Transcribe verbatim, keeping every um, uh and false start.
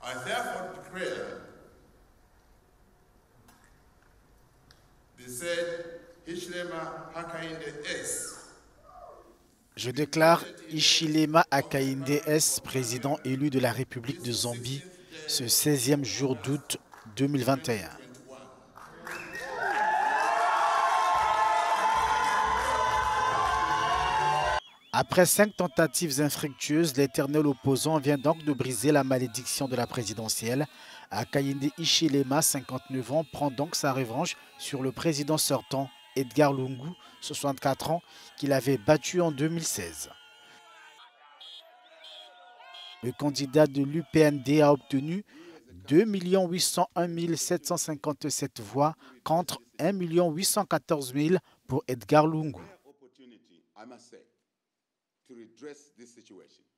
I therefore declare the said Hichilema Hakainde S. Je déclare Hichilema Hakainde S, président élu de la République de Zambie, ce seizième jour d'août deux mille vingt et un. Après cinq tentatives infructueuses, l'éternel opposant vient donc de briser la malédiction de la présidentielle. Hakainde Hichilema, cinquante-neuf ans, prend donc sa revanche sur le président sortant, Edgar Lungu, soixante-quatre ans, qu'il avait battu en deux mille seize. Le candidat de l'U P N D a obtenu deux millions huit cent un mille sept cent cinquante-sept voix contre un million huit cent quatorze mille pour Edgar Lungu. To redress this situation.